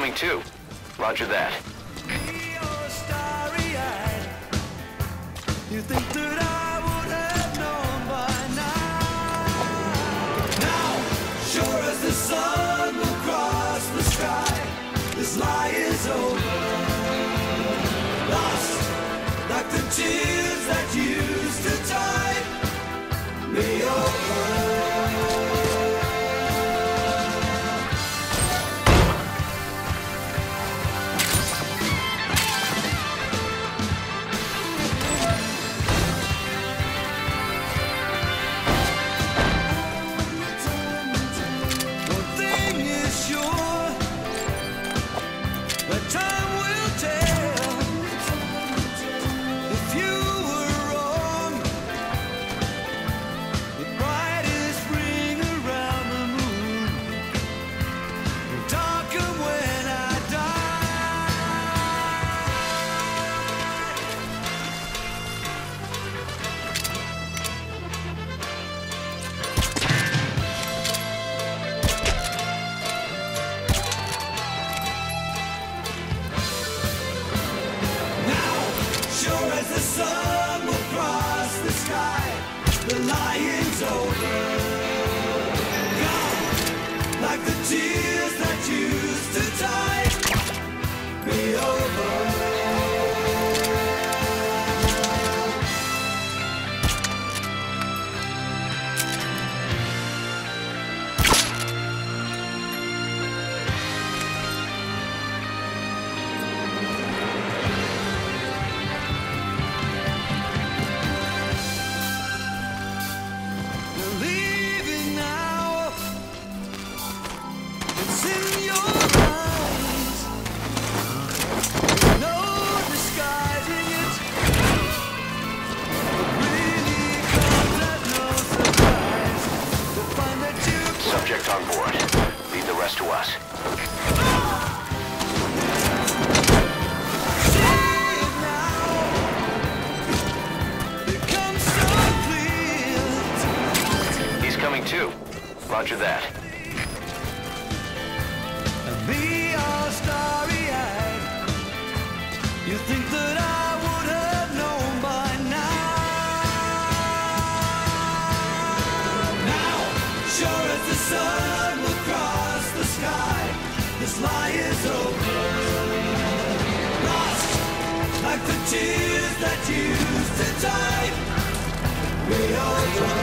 coming too. Roger that. You think that I would have known by now? Now, sure as the sun will cross the sky, this lie is over. Lost, like the tears that used to tide me over. The sun will cross the sky, the lying's over. Gone, like the tears that used to tide me over. Subject on board. Leave the rest to us. He's coming too. Roger that. Me all starry-eyed. You think that I would have known by now? Now, sure as the sun will cross the sky, this lie is over. Lost, like the tears that used to tide me over.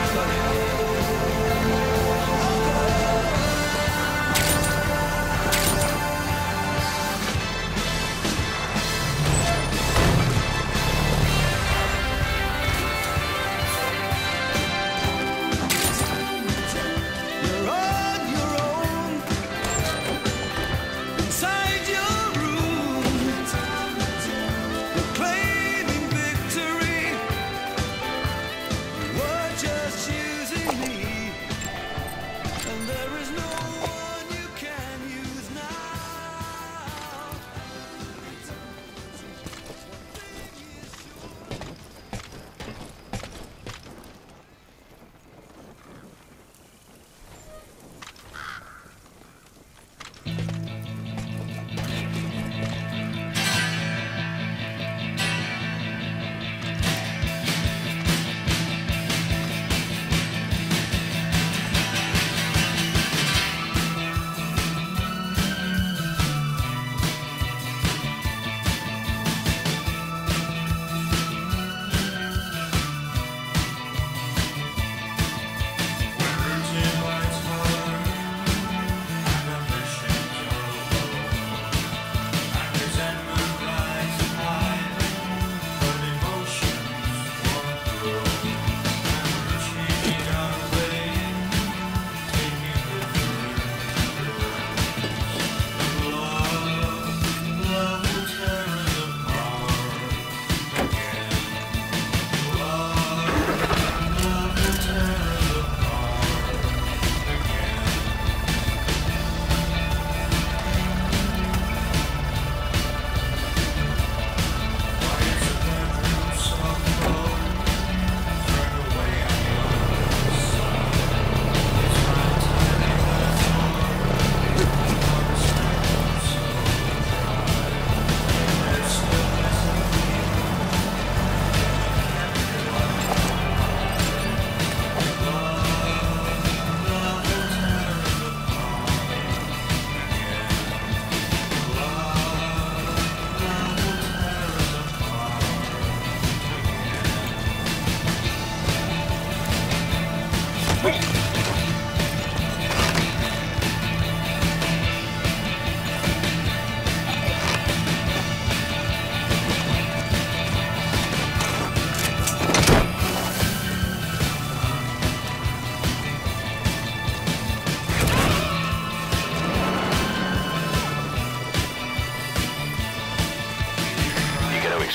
Claiming victory, we're just using me.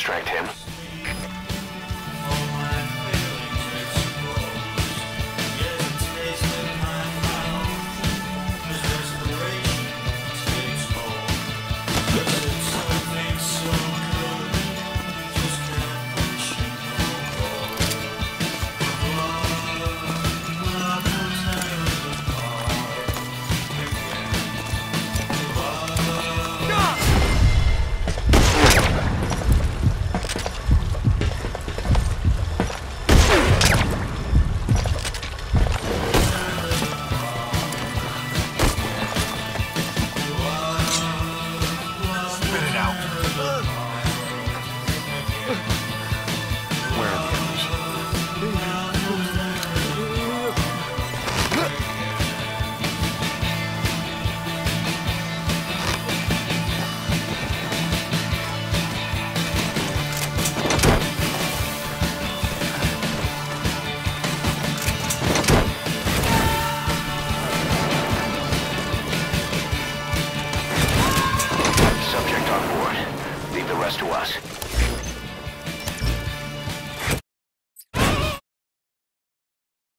distract him. Subject on board. Leave the rest to us.